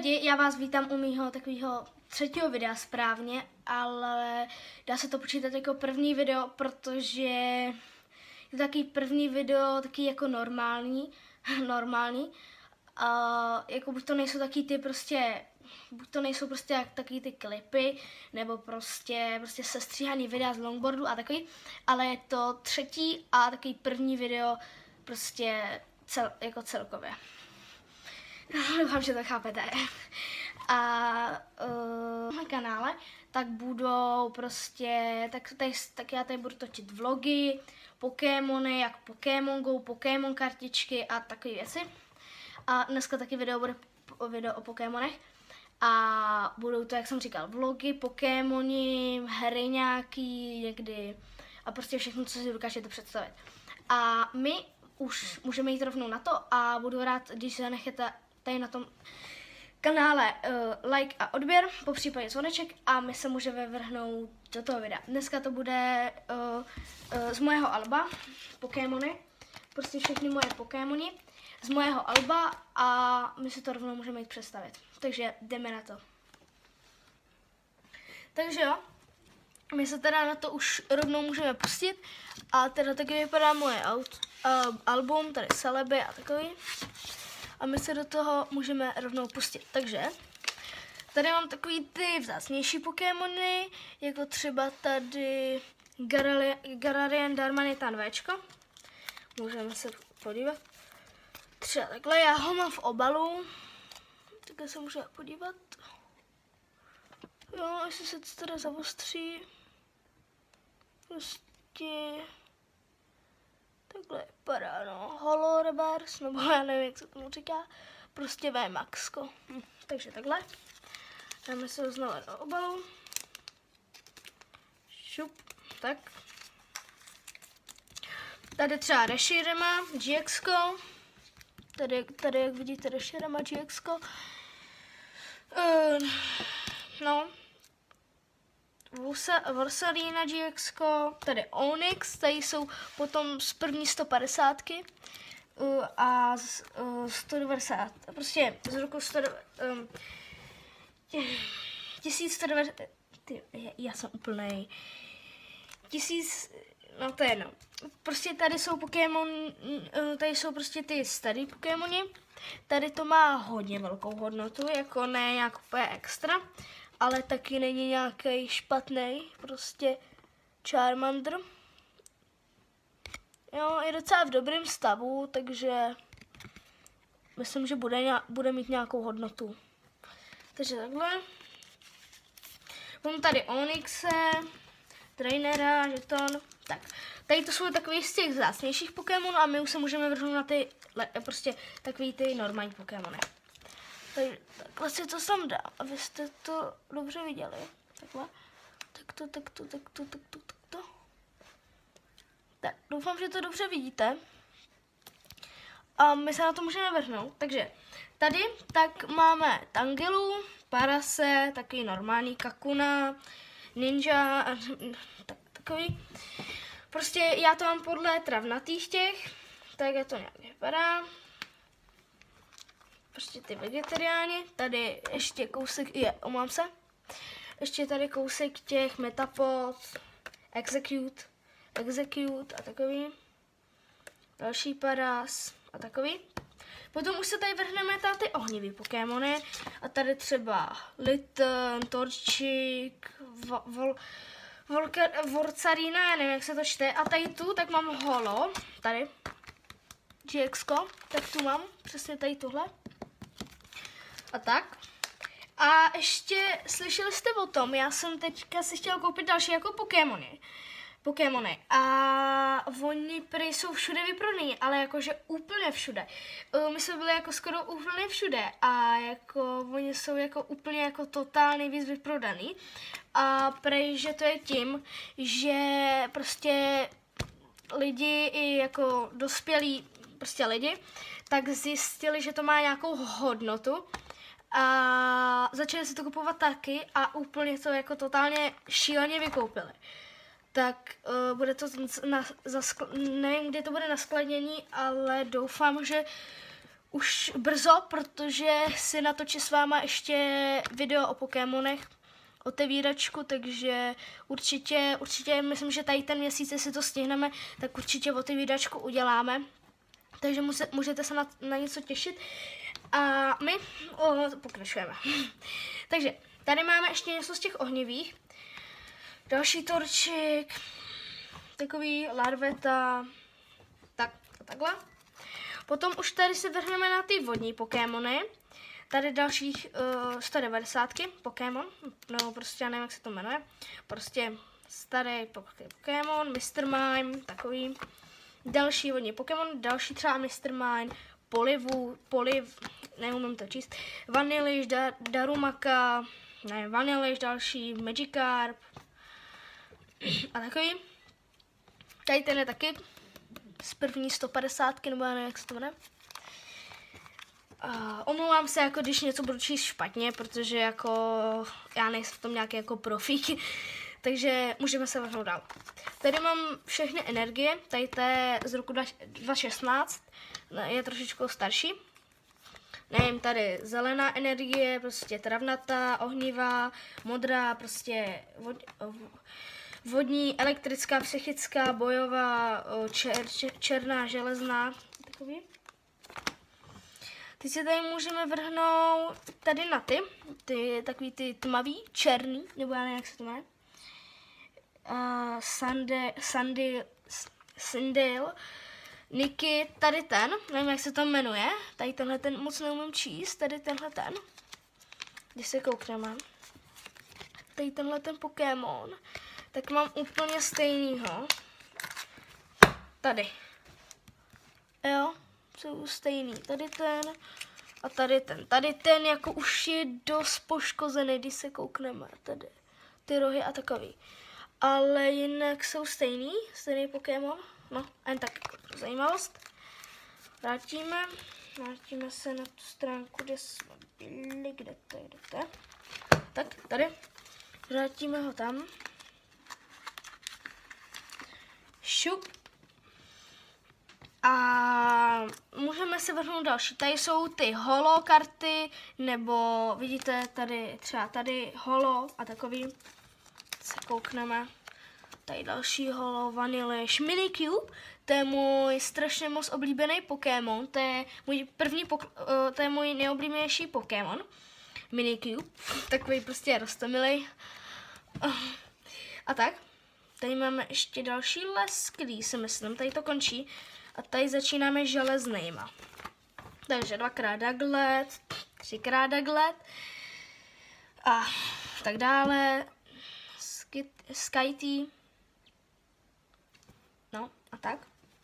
lidi, já vás vítám u mýho takového třetího videa správně, ale dá se to počítat jako první video, protože je to takový první video, taky jako normální. Jako buď to nejsou taky ty prostě, buď to nejsou prostě jak taky ty klipy, nebo prostě sestříhaný videa z longboardu a takový, ale je to třetí a takový první video prostě jako celkově. Doufám, že to chápete. A na kanále tak budou prostě, tak já tady budu točit vlogy, Pokémony, jak Pokémon Go, Pokémon kartičky a takové věci. A dneska taky video bude video o Pokémonech. A budou to, jak jsem říkal, vlogy, Pokémoni, hry nějaký někdy a prostě všechno, co si dokážete představit. A my už můžeme jít rovnou na to a budu rád, když zanecháte tady na tom kanále like a odběr, popřípadě zvoneček a my se můžeme vrhnout do toho videa. Dneska to bude z mojeho alba Pokémony, prostě všechny moje Pokémoni z mojeho alba a my si to rovnou můžeme jít představit. Takže jdeme na to. Takže jo, my se teda na to už rovnou můžeme pustit a teda taky vypadá moje album, tady Celeby a takový. A my se do toho můžeme rovnou pustit. Takže tady mám takový ty vzácnější Pokémony, jako třeba tady Galarian Darmanitan Včko. Můžeme se podívat. Třeba takhle, já ho mám v obalu. Takhle se můžeme podívat. Jo, jestli se to teda zavostří. Prostě takhle vypadá, no. Holo Rebars, nebo já nevím, jak se tomu říká. Prostě VMAXko. Takže takhle. Dáme se ho znovu do obalu. Šup, tak. Tady třeba Reshirama, GXko. Tady jak vidíte Reshirama, GXko. No. Vorsalina GXko, tady Onyx, tady jsou potom z první 150 a z 190, prostě z roku 1190, já jsem úplnej, 1000, no to je jedno. Prostě tady jsou Pokémon, tady jsou prostě ty starý Pokémony, tady to má hodně velkou hodnotu, jako ne nějak úplně extra, ale taky není nějaký špatný, prostě Charmander. Jo, je docela v dobrém stavu, takže myslím, že bude mít nějakou hodnotu. Takže takhle. Mám tady Onyxe, Trainera, Žeton. Tak, tady to jsou takový z těch vzácnějších Pokémonů a my už se můžeme vrhnout na ty prostě takový ty normální Pokémony. Takže takhle si to sem dám, abyste to dobře viděli. Takhle. Takto. Tak, doufám, že to dobře vidíte. A my se na to můžeme vrhnout. Takže tady tak máme Tangelu, Parase, takový normální Kakuna, Ninja, takový. Prostě já to mám podle travnatých těch, tak je to nějak vypadá. Prostě ty vegetariáni, tady ještě kousek, omám se, ještě tady kousek těch Metapod, Execute a takový, další Paras a takový. Potom už se tady vrhneme na ty ohnivý Pokémony a tady třeba Litten, Torchic, Vorcarina, já nevím, jak se to čte, a tady tu, tak mám Holo, tady, GXko, tak tu mám, přesně tady tuhle. A tak. A ještě slyšeli jste o tom, já jsem teďka si chtěla koupit další jako Pokémony. A oni prý jsou všude vyprodaný, ale jakože úplně všude. My jsme byli jako skoro úplně všude a jako oni jsou jako úplně jako totálně nejvíc vyprodaný. A prý, že to je tím, že prostě lidi i jako dospělí prostě lidi, tak zjistili, že to má nějakou hodnotu a začali si to kupovat taky a úplně to jako totálně šíleně vykoupili. Tak bude to nevím, kdy to bude na skladnění, ale doufám, že už brzo, protože si natočím s váma ještě video o Pokémonech, otevíračku, takže určitě myslím, že tady ten měsíc, jestli to stihneme, tak určitě otevíračku uděláme. Takže můžete se na něco těšit. A my pokračujeme. Takže tady máme ještě něco z těch ohnivých. Další torčik, takový larveta, takhle. Potom už tady se vrhneme na ty vodní Pokémony. Tady dalších 190 Pokémon, no prostě já nevím, jak se to jmenuje. Prostě starý Pokémon, Mr. Mime, takový. Další vodní Pokémon, další třeba Mr. Mime, neumím to číst. Vanillish, Darumaka, nevím, Vanillish, další Magikarp a takový. Tady ten je taky z první 150, nebo já nevím, jak se to jmenuje. Omlouvám se, jako když něco budu číst špatně, protože jako já nejsem v tom nějaký jako profík, takže můžeme se vrhnout dál. Tady mám všechny energie, tady to je z roku 2016, je trošičku starší. Nevím, tady zelená energie, prostě travnatá, ohnivá, modrá, prostě vodní, elektrická, psychická, bojová, černá, železná, takový. Teď se tady můžeme vrhnout tady na takový ty tmavý, černý, nebo já nevím, jak se to jmenuje. Sandil, Niky, tady ten, nevím, jak se to jmenuje, tady tenhle ten moc neumím číst, tady tenhle ten, když se koukneme, tady tenhle ten Pokémon, tak mám úplně stejnýho, tady, jo, jsou stejný, tady ten a tady ten jako už je dost poškozený, když se koukneme, tady, ty rohy a takový. Ale jinak jsou stejný Pokémon. No, a jen tak jako zajímavost. Vrátíme se na tu stránku, kde jsme byli, kde to je. Tak, tady. Vrátíme ho tam. Šup. A můžeme se vrhnout další. Tady jsou ty holo karty, nebo vidíte tady třeba tady holo a takový. Se koukneme. Tady další holo, Vanillish, Minikube, to je můj strašně moc oblíbený Pokémon, to je můj nejoblíbenější Pokémon, Minikube, takový prostě roztomilej. A tak, tady máme ještě další les, který si myslím, tady to končí a tady začínáme železnejma. Takže 2x Daglet, 3x Daglet a tak dále. Skyty. No a tak.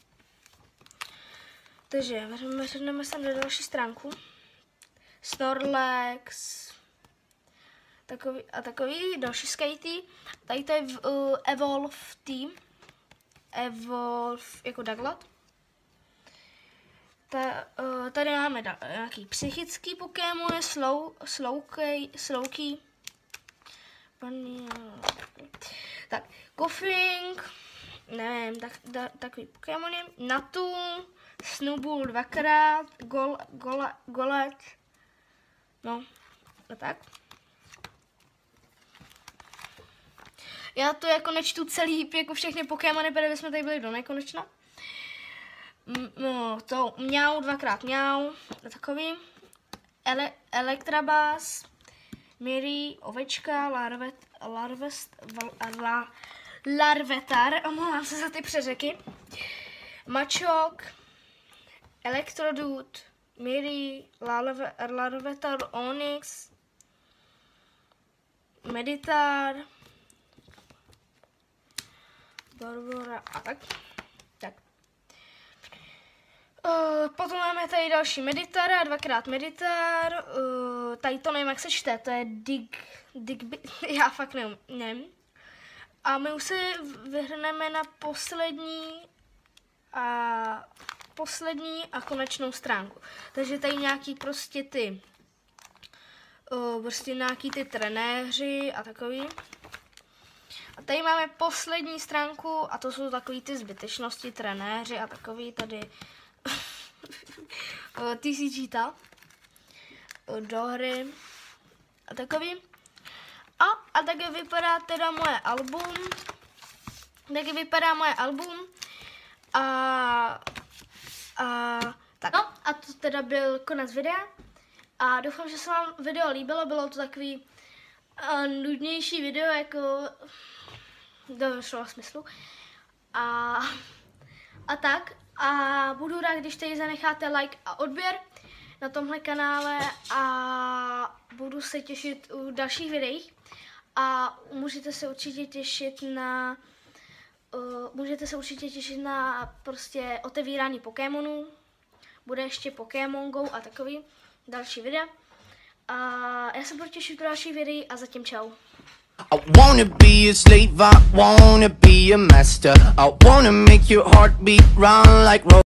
Takže vrhneme se na další stránku. Snorlax. Takový další Skyty. Tady to je Evolve Team. Evolve jako Daglat. Tady máme nějaký psychický Pokémon, Slowkey. Tak, Koffing, nevím, takový Pokémony, Natu, Snubbull 2x, Golett, no, a tak. Já to jako nečtu celý, jako všechny Pokémony, protože jsme tady byli do nekonečna. No, to Mňau 2x Mňau, takový, Electabuzz, Miri, ovečka, Larvetar, omlouvám se za ty přeřeky, Mačok, Electrodute, Miri, Larvetar, Onyx, Meditar, Barbara a tak. Potom máme tady další Meditara, 2x Meditar, tady to nevím, jak se čte, to je já fakt nevím. A my už se vyhrneme na poslední a konečnou stránku. Takže tady nějaký prostě nějaký ty trenéři a takový. A tady máme poslední stránku a to jsou takový ty zbytečnosti, trenéři a takový tady. TCG do hry a takový. A taky vypadá teda moje album. Tak. No a to teda byl konec videa. A doufám, že se vám video líbilo. Bylo to takový nudnější video, jako do slova smyslu. A tak. A budu rád, když tady zanecháte like a odběr na tomhle kanále a budu se těšit u dalších videích. A můžete se určitě těšit na prostě otevírání Pokémonů. Bude ještě Pokémon Go a takový další videa. A já se budu těšit do dalších videí a zatím čau. I wanna be a slave, I wanna be a master. I wanna make your heart beat round like